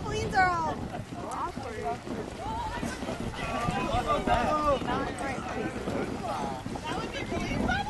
trampolines are all awkward. That would be really fun.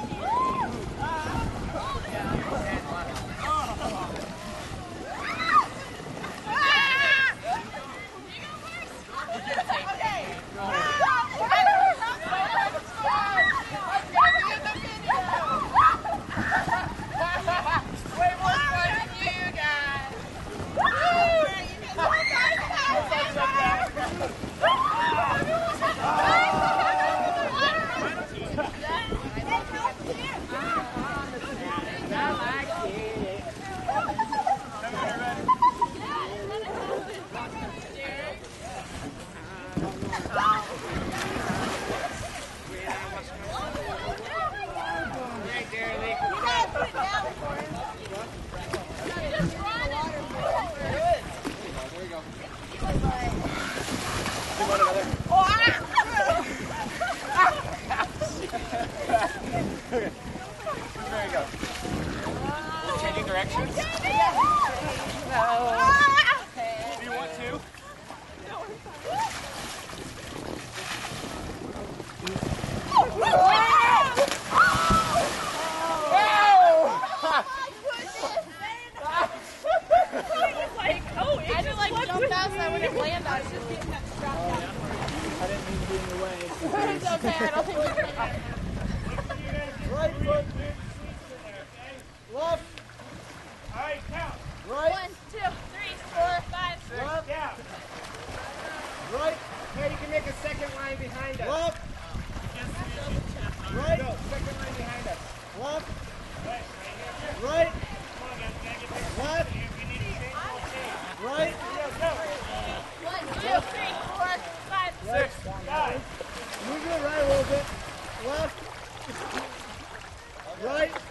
Okay. There you go. Changing directions? No. Do you want to? I wouldn't land on it. Just getting that strap down. I didn't mean to be in the way. It's okay. I don't think we can. Right foot. Left. All right, count. Right. 1, 2, 3, 4, 5, 6. Left. Down. Right. Okay, you can make a second line behind us. Left. Right. Go, second line behind us. Left. Right. Right. Come on, guys, we gotta get this. Left. If you need to change, we'll change. Right. Go. 1, 2, 3, 4, 5, 6. 5. Move your right a little bit. Left. Right.